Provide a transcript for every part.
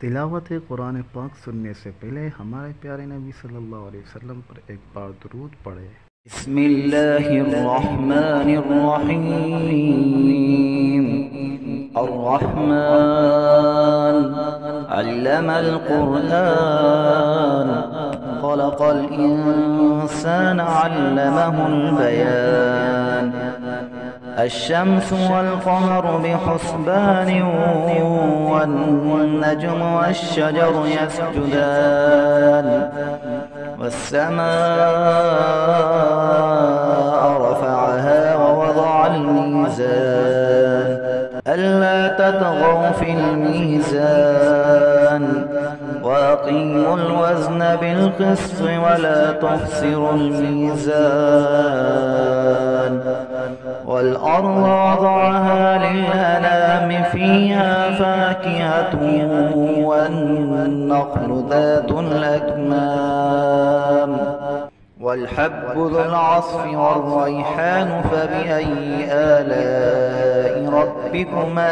तिलावत कुरान पाक सुनने से पहले हमारे प्यारे नबी सल्लल्लाहु अलैहि वसल्लम पर एक बार दुरूद पढ़े। बिस्मिल्लाहिर्रहमानिर्रहीम। अर्रहमान अल्लमल कुरआन खलक़ल इंसान अल्लमहुल बयान। الشمس والقمر بحسبان والنجم والشجر يسجدان والسماء رفعها ووضع الميزان ألا تطغوا في الميزان وأقيموا الوزن بالقسط ولا تخسروا الميزان والأرض وضعها للأنام فيها فاكهة والنخل ذات الأكمام والحب ذو العصف والريحان فبأي آلاء ربكما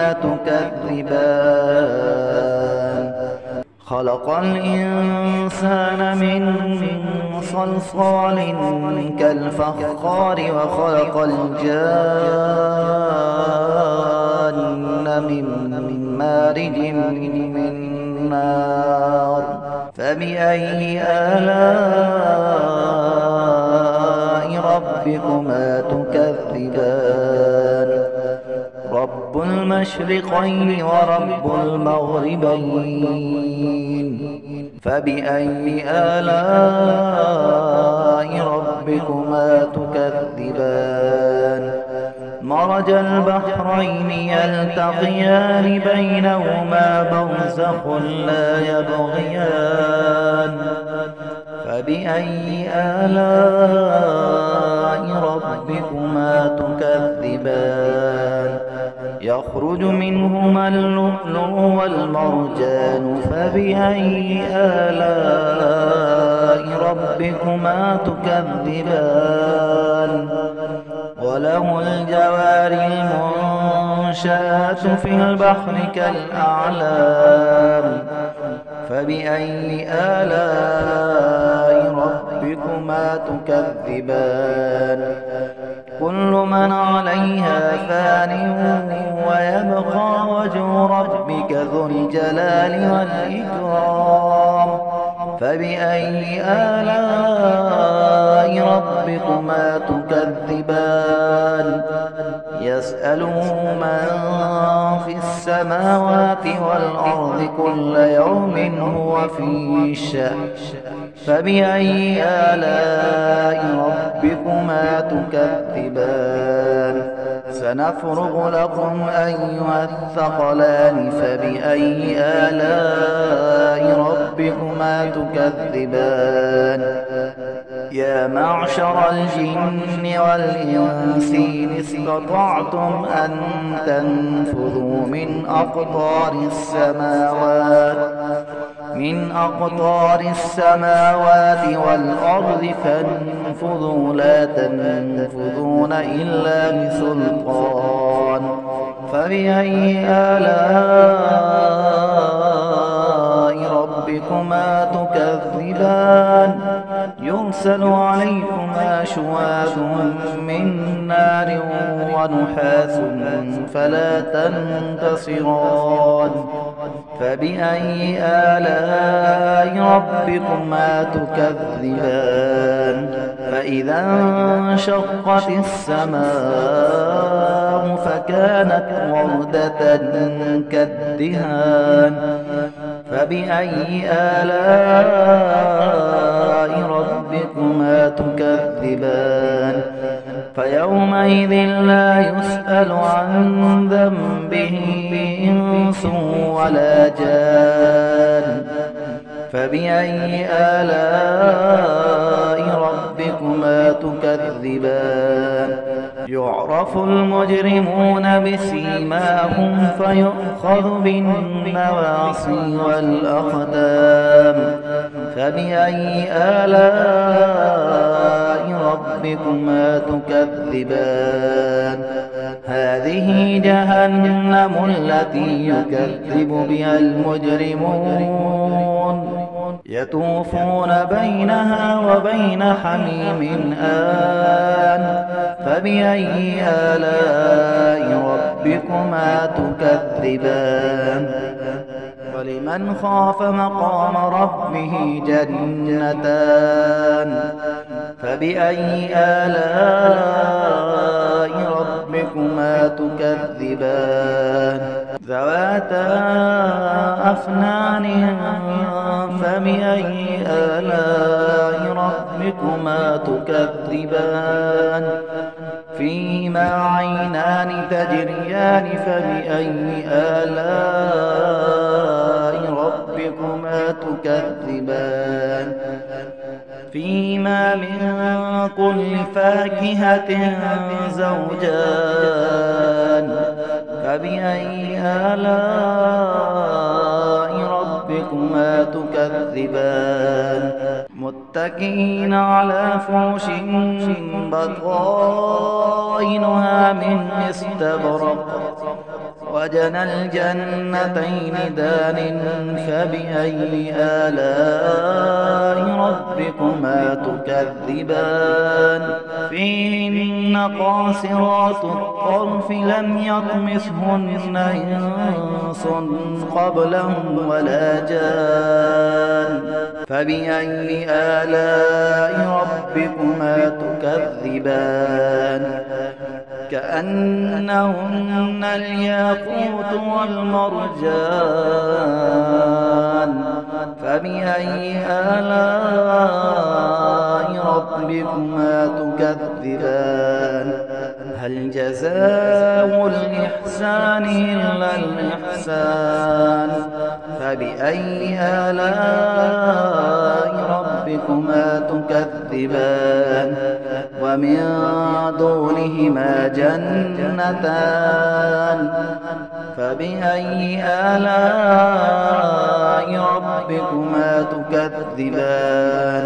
تكذبان خلق الإنسان من صلصال كالفخار وخلق الجان من مارج من نار فبأي آلاء ربكما تكذبان رب المشرقين ورب المغربين فبأي آلاء ربكما تكذبان مرج البحرين يلتقيان بينهما برزخ لا يبغيان فبأي آلاء ربكما تكذبان يخرج منهما اللؤلؤ والمرجان فبأي آلاء ربكما تكذبان وله الجوار المنشآت في البحر كالأعلام فبأي آلاء ربكما تكذبان كل من عليها فان ويبقى وجه ربك ذو الجلال والإكرام فبأي آلاء ربكما تكذبان يسأله من في السماوات والأرض كل يوم هو في شأن فبأي آلاء ربكما تكذبان سنفرغ لكم أيها الثقلان فبأي آلاء ربكما تكذبان يا معشر الجن والإنس إن استطعتم أن تنفذوا من أقطار السماوات والأرض فانفذوا لا تنفذون إلا بسلطان فبأي آلاء ربكما تكذبان يرسل عليكما شواظ من نار ونحاس فلا تنتصران فبأي آلاء ربكما تكذبان فإذا انشقت السماء فكانت وردة كالدهان فبأي آلاء ربكما تكذبان فيومئذ لا يسأل عن ذنبه إنس ولا جان فبأي آلاء ربكما تكذبان يعرف المجرمون بسيماهم فيؤخذ بالنواصي والأقدام فبأي آلاء ربكما تكذبان هذه جهنم التي يكذب بها المجرمون يطوفون بينها وبين حميم آن فبأي آلاء ربكما تكذبان ولمن خاف مقام ربه جنتان فبأي آلاء ربكما تكذبان ذواتا أفنان فبأي آلاء ربكما تكذبان فيهما عينان تجريان فبأي آلاء ربكما تكذبان فيهما من كل فاكهة زوجان فبأي آلاء ربكما تكذبان متكئين على فرش بطائنها من استبرق وجنى الجنتين دان فبأي آلاء ربكما تكذبان فيهن قاصرات الطرف لم يطمثهن إنس قبلهم ولا جان فبأي آلاء ربكما تكذبان كأنهن الياقوت والمرجان فبأي آلاء ربكما تكذبان هل جزاء الإحسان إلا الإحسان فبأي آلاء ربكما تكذبان ومن دونهما جنتان فبأي آلاء ربكما تكذبان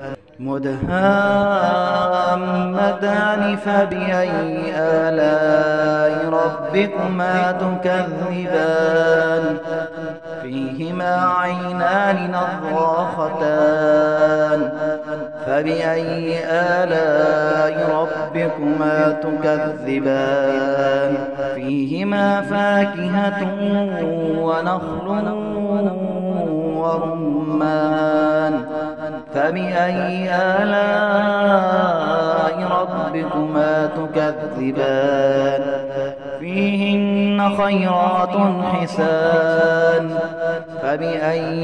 مدهامتان فبأي آلاء ربكما تكذبان فيهما عينان نضاختان فبأي آلاء ربكما تكذبان فيهما فاكهة ونخل ورمان فبأي آلاء ربكما تكذبان فيهن خيرات حسان فبأي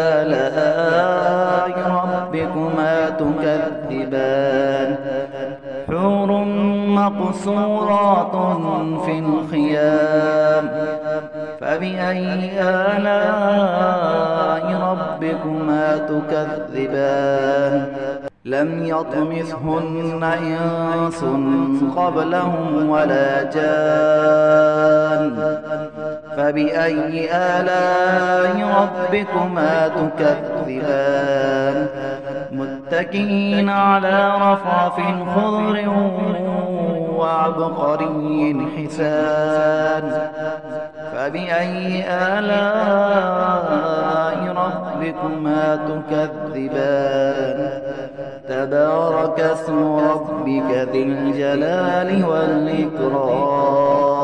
آلاء ربكما تكذبان حور مقصورات في الخيام فبأي آلاء ربكما تكذبان لم يطمثهن إنس قبلهم ولا جان فبأي آلاء ربكما تكذبان متكئين على رفرف خضر وعبقري حسان فبأي آلاء ربكما تكذبان تبارك اسم ربك ذي الجلال والإكرام